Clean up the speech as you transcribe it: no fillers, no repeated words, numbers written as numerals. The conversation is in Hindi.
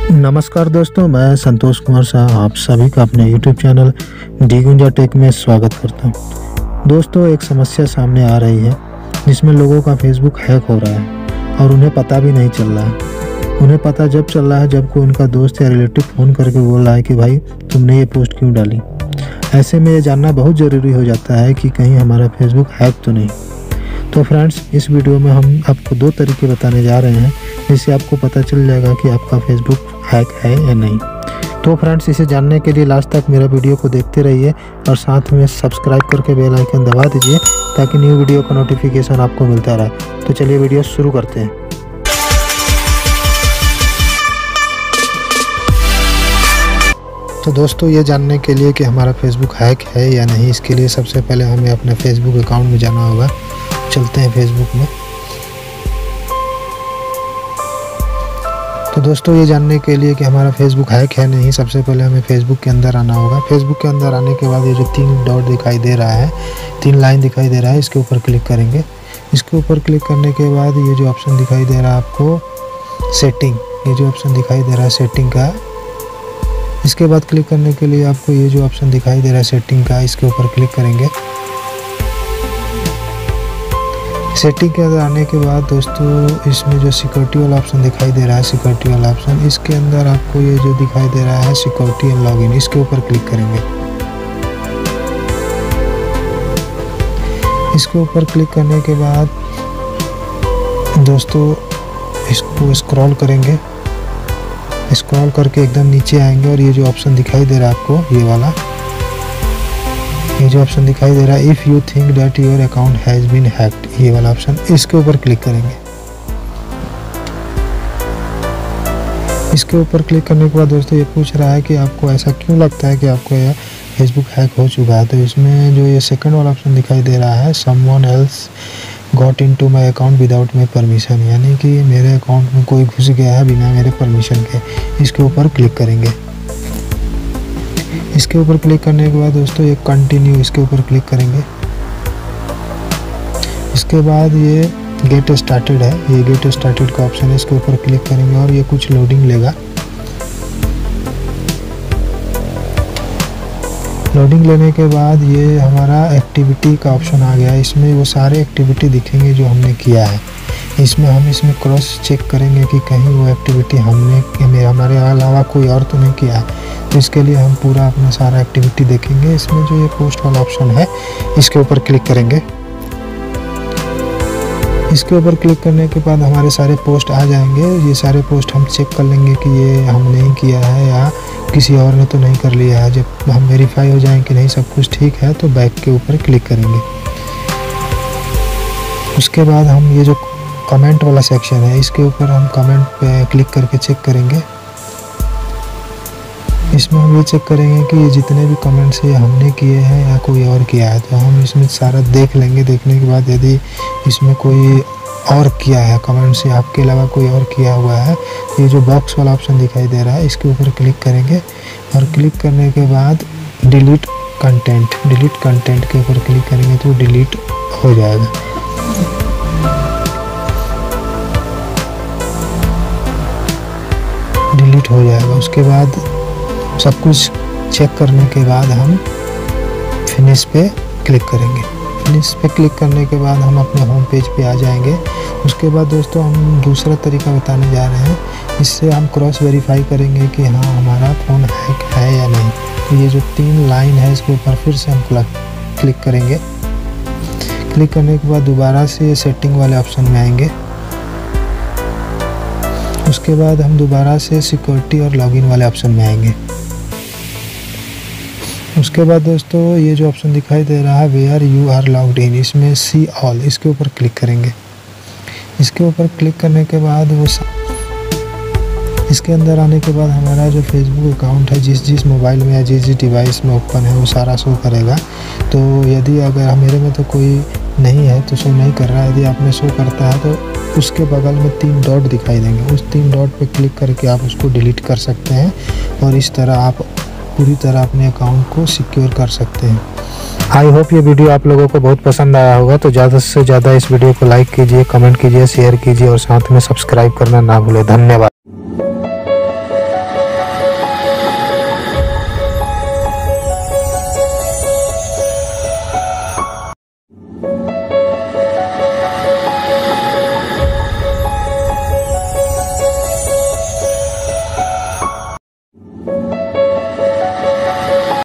नमस्कार दोस्तों, मैं संतोष कुमार शाह आप सभी का अपने YouTube channel D Gunja tech में स्वागत करता हूं। दोस्तों, एक समस्या सामने आ रही है जिसमें लोगों का फेसबुक हैक हो रहा है और उन्हें पता भी नहीं चल रहा है। उन्हें पता जब चल रहा है जब कोई उनका दोस्त या रिलेटिव फ़ोन करके बोल रहा है कि भाई तुमने ये पोस्ट क्यों डाली। ऐसे में ये जानना बहुत ज़रूरी हो जाता है कि कहीं हमारा फेसबुक हैक तो नहीं। तो फ्रेंड्स, इस वीडियो में हम आपको 2 तरीके बताने जा रहे हैं जिससे आपको पता चल जाएगा कि आपका फेसबुक हैक है या नहीं। तो फ्रेंड्स, इसे जानने के लिए लास्ट तक मेरा वीडियो को देखते रहिए और साथ में सब्सक्राइब करके बेल आइकन दबा दीजिए ताकि न्यू वीडियो का नोटिफिकेशन आपको मिलता रहे। तो चलिए वीडियो शुरू करते हैं। तो दोस्तों, ये जानने के लिए कि हमारा फेसबुक हैक है या नहीं, इसके लिए सबसे पहले हमें अपने फेसबुक अकाउंट में जाना होगा। चलते हैं फेसबुक में। तो दोस्तों, ये जानने के लिए कि हमारा फेसबुक हैक है नहीं, सबसे पहले हमें फेसबुक के अंदर आना होगा। फेसबुक के अंदर आने के बाद ये जो 3 डॉट दिखाई दे रहा है, 3 लाइन दिखाई दे रहा है, इसके ऊपर क्लिक करेंगे। इसके ऊपर क्लिक करने के बाद ये जो ऑप्शन दिखाई दे रहा है आपको सेटिंग, ये जो ऑप्शन दिखाई दे रहा है सेटिंग का, इसके बाद क्लिक करने के लिए आपको ये जो ऑप्शन दिखाई दे रहा है सेटिंग का, इसके ऊपर क्लिक करेंगे। सेटिंग के अंदर आने के बाद दोस्तों, इसमें जो सिक्योरिटी वाला ऑप्शन दिखाई दे रहा है, सिक्योरिटी वाला ऑप्शन, इसके अंदर आपको ये जो दिखाई दे रहा है सिक्योरिटी एंड लॉगिन, इसके ऊपर क्लिक करेंगे। इसके ऊपर क्लिक करने के बाद दोस्तों, इसको स्क्रॉल करेंगे। स्क्रॉल करके एकदम नीचे आएंगे और ये जो ऑप्शन दिखाई दे रहा है आपको, ये वाला, ये जो ऑप्शन दिखाई दे रहा है if you think that your account has been hacked, ये वाला ऑप्शन, इसके ऊपर क्लिक करेंगे। इसके ऊपर क्लिक करने के बाद दोस्तों, ये पूछ रहा है कि आपको ऐसा क्यों लगता है कि आपको यह फेसबुक हैक हो चुका है। तो इसमें जो ये सेकंड वाला ऑप्शन दिखाई दे रहा है someone else got into my account without my permission, यानी कि मेरे अकाउंट में कोई घुस गया है बिना मेरे परमिशन के, इसके ऊपर क्लिक करेंगे। इसके ऊपर क्लिक करने के बाद दोस्तों, ये कंटिन्यू, इसके ऊपर क्लिक करेंगे। इसके बाद ये गेट स्टार्टेड है, ये गेट स्टार्टेड का ऑप्शन है, इसके ऊपर क्लिक करेंगे और ये कुछ लोडिंग लेगा। लोडिंग लेने के बाद ये हमारा एक्टिविटी का ऑप्शन आ गया। इसमें वो सारे एक्टिविटी दिखेंगे जो हमने किया है। इसमें क्रॉस चेक करेंगे कि कहीं वो एक्टिविटी हमारे अलावा कोई और तो नहीं किया है। तो इसके लिए हम पूरा अपना सारा एक्टिविटी देखेंगे। इसमें जो ये पोस्ट वाला ऑप्शन है, इसके ऊपर क्लिक करेंगे। इसके ऊपर क्लिक करने के बाद हमारे सारे पोस्ट आ जाएंगे। ये सारे पोस्ट हम चेक कर लेंगे कि ये हम नहीं किया है या किसी और ने तो नहीं कर लिया है। जब हम वेरीफाई हो जाएं कि नहीं सब कुछ ठीक है तो बैक के ऊपर क्लिक करेंगे। उसके बाद हम ये जो कमेंट वाला सेक्शन है, इसके ऊपर हम कमेंट पे क्लिक करके चेक करेंगे। इसमें हम ये चेक करेंगे कि ये जितने भी कमेंट्स ये हमने किए हैं या कोई और किया है, तो हम इसमें सारा देख लेंगे। देखने के बाद यदि इसमें कोई और किया है कमेंट से आपके अलावा कोई और किया हुआ है, ये जो बॉक्स वाला ऑप्शन दिखाई दे रहा है, इसके ऊपर क्लिक करेंगे और क्लिक करने के बाद डिलीट कंटेंट के ऊपर क्लिक करेंगे तो डिलीट हो जाएगा। डिलीट हो जाएगा। उसके बाद सब कुछ चेक करने के बाद हम फिनिश पे क्लिक करेंगे। फिनिश पे क्लिक करने के बाद हम अपने होम पेज पे आ जाएंगे। उसके बाद दोस्तों, हम दूसरा तरीका बताने जा रहे हैं। इससे हम क्रॉस वेरीफाई करेंगे कि हाँ हमारा फ़ोन हैक है या नहीं। तो ये जो 3 लाइन है, इसके ऊपर फिर से हम क्लिक करेंगे। क्लिक करने के बाद दोबारा से सेटिंग वाले ऑप्शन में आएंगे। उसके बाद हम दोबारा से सिक्योरिटी और लॉगिन वाले ऑप्शन में आएंगे। उसके बाद दोस्तों, ये जो ऑप्शन दिखाई दे रहा है where you are logged in, इसमें सी ऑल, इसके ऊपर क्लिक करेंगे। इसके ऊपर क्लिक करने के बाद इसके अंदर आने के बाद हमारा जो फेसबुक अकाउंट है जिस मोबाइल में या जिस डिवाइस में ओपन है वो सारा शो करेगा। तो यदि अगर मेरे में तो कोई नहीं है तो शो नहीं कर रहा है, यदि आप में शो करता है तो उसके बगल में 3 डॉट दिखाई देंगे। उस 3 डॉट पे क्लिक करके आप उसको डिलीट कर सकते हैं और इस तरह आप पूरी तरह अपने अकाउंट को सिक्योर कर सकते हैं। आई होप ये वीडियो आप लोगों को बहुत पसंद आया होगा। तो ज़्यादा से ज़्यादा इस वीडियो को लाइक कीजिए, कमेंट कीजिए, शेयर कीजिए और साथ में सब्सक्राइब करना ना भूलें। धन्यवाद।